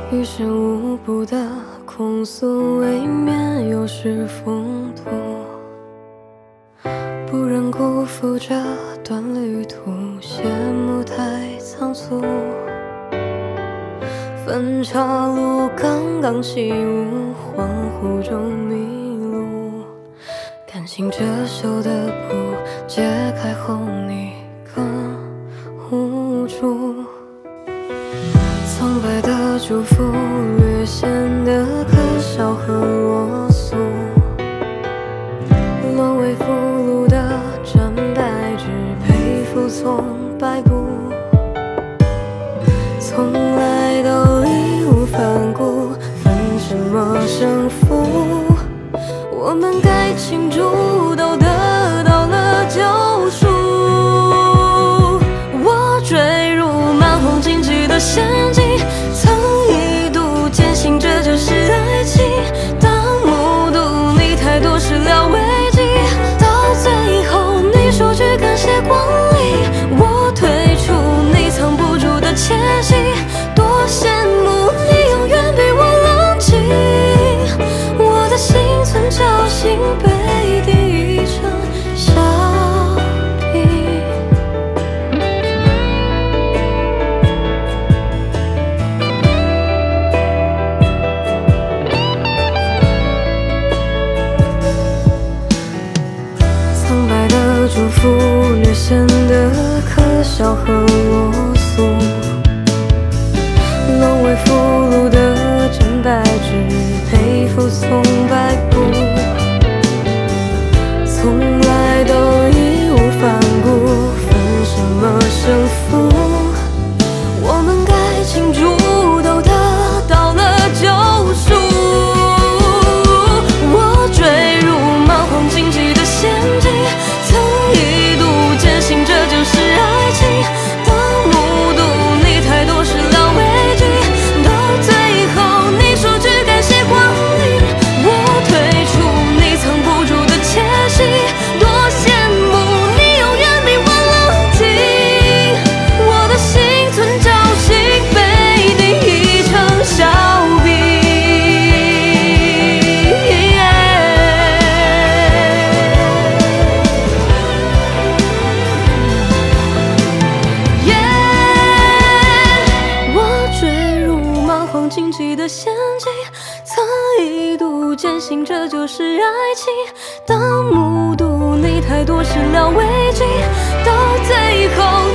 于事无补的控诉，未免有失风度。不忍辜负这段旅途，谢幕太仓促。分岔路刚刚起舞，恍惚中迷路。甘心遮羞的布，解开后你更无助。苍白的祝福，略显得可笑和啰嗦。沦为俘虏的战败，只配服从摆布。从来都义无反顾，分什么胜负？我们该庆祝都得到了救赎。我坠入满红荆棘的陷阱，曾一度坚信这就是爱情。当目睹你太多始料未及，到最后你说句感谢光临，我退出你藏不住的窃喜。多羡慕你永远比我冷静，我的心存侥幸被滴成笑柄。苍白的祝福，略显得可笑和啰嗦。沦为俘虏的战败，只配服从摆布。从来都义无反顾，分什么胜负？我们该庆祝都得到了救赎。我坠入满红荆棘的陷阱，曾一度坚信这就是爱情。当目睹你太多始料未及，到最后你说句感谢光临，我退出你藏不住的窃喜。多羡慕你永远比我冷静，我的心存侥幸被定义成笑柄。我坠入满红荆棘的陷阱，曾一度坚信这就是爱情。当目睹你太多始料未及，到最后